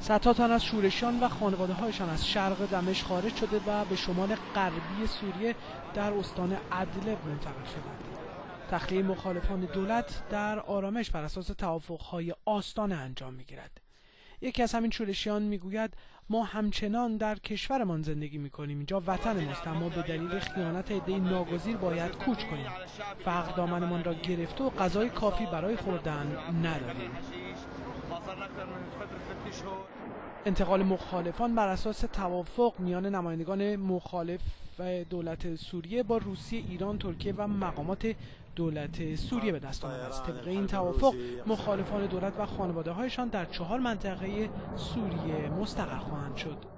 صدها تن از شورشیان و خانواده‌هایشان از شرق دمشق خارج شده و به شمال غربی سوریه در استان ادلب منتقل شدند. تخلیه مخالفان دولت در آرامش بر اساس توافق‌های آستانه انجام می‌گیرد. یکی از همین شورشیان میگوید ما همچنان در کشورمان زندگی میکنیم، اینجا وطن ماست، اما به دلیل خیانت عده‌ای ناگزیر باید کوچ کنیم. فقر دامنمان را گرفته و غذای کافی برای خوردن نداریم. انتقال مخالفان بر اساس توافق میان نمایندگان مخالف دولت سوریه با روسیه، ایران، ترکیه و مقامات دولت سوریه به دست آمده است. طبق این توافق مخالفان دولت و خانواده‌هایشان در 4 منطقه سوریه مستقر خواهند شد.